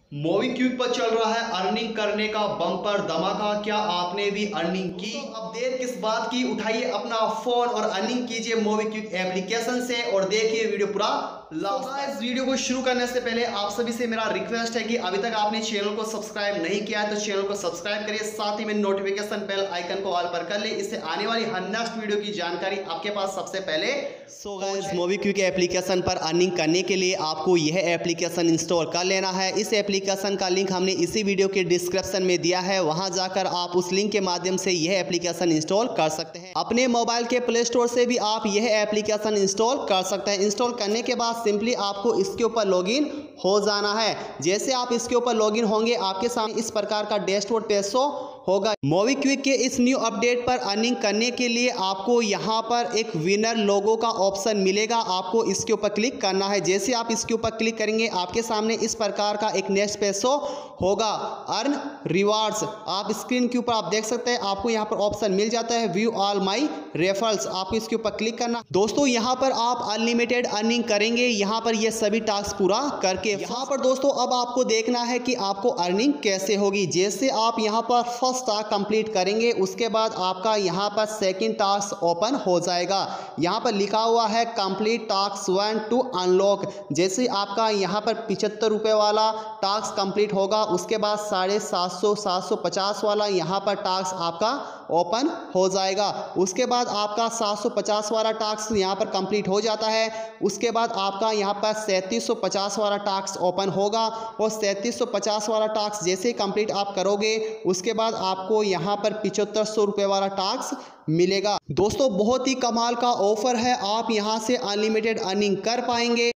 Movie quick पर चल रहा है अर्निंग करने का बम्पर धमाका। क्या आपने भी अर्निंग की? तो अब देर किस बात की, उठाइए अपना फोन और अर्निंग कीजिए मूवी क्विक एप्लीकेशन से और देखिए वीडियो पूरा लास्ट। इस वीडियो को शुरू करने से पहले आप सभी से मेरा रिक्वेस्ट है कि अभी तक आपने चैनल को सब्सक्राइब नहीं किया है तो चैनल को सब्सक्राइब करिए, साथ ही में नोटिफिकेशन बेल आइकन को ऑल पर कर ले, इससे आने वाली हर नेक्स्ट वीडियो की जानकारी आपके पास सबसे पहले। So guys, movie quick application पर अर्निंग करने के लिए आपको यह एप्लीकेशन इंस्टॉल कर लेना है। इस एप्लीकेशन का लिंक हमने इसी वीडियो के डिस्क्रिप्शन में दिया है, वहां जाकर आप उस लिंक के माध्यम से यह एप्लीकेशन इंस्टॉल कर सकते हैं। अपने मोबाइल के प्ले स्टोर से भी आप यह एप्लीकेशन इंस्टॉल कर सकते हैं। इंस्टॉल करने के बाद सिंपली आपको इसके ऊपर लॉगिन हो जाना है। जैसे आप इसके ऊपर लॉगिन होंगे आपके सामने इस प्रकार का डैशबोर्ड पेज शो होगा। मूवी क्विक के इस न्यू अपडेट पर अर्निंग करने के लिए आपको यहाँ पर एक विनर लोगो का ऑप्शन मिलेगा, आपको इसके ऊपर क्लिक करना है। जैसे आप इसके ऊपर क्लिक करेंगे आपके सामने इस प्रकार का एक नेक्स्ट पेज शो होगा, अर्न रिवार्ड्स। आप स्क्रीन के ऊपर आप देख सकते हैं, आपको यहाँ पर ऑप्शन मिल जाता है व्यू ऑल माई रेफरल्स, आपको इसके ऊपर क्लिक करना। दोस्तों यहाँ पर आप अनलिमिटेड अर्निंग करेंगे यहाँ पर ये सभी टास्क पूरा करके। यहाँ पर दोस्तों अब आपको देखना है कि आपको अर्निंग कैसे होगी। जैसे आप यहाँ पर फर्स्ट टास्क कंप्लीट करेंगे उसके बाद आपका यहाँ पर सेकंड टास्क ओपन हो जाएगा। यहाँ पर लिखा हुआ है कंप्लीट टास्क 1 टू अनलॉक। जैसे आपका यहाँ पर 75 रुपये वाला टास्क कंप्लीट होगा उसके बाद 750 750 वाला यहाँ पर टास्क आपका ओपन हो जाएगा। उसके बाद आपका 750 वाला टास्क यहाँ पर कंप्लीट हो जाता है। उसके बाद आपका यहाँ पर 3750 वाला टास्क ओपन होगा और 3750 वाला टास्क जैसे कंप्लीट आप करोगे उसके बाद आपको यहाँ पर 7500 रुपये वाला टास्क मिलेगा। दोस्तों बहुत ही कमाल का ऑफर है, आप यहाँ से अनलिमिटेड अर्निंग कर पाएंगे।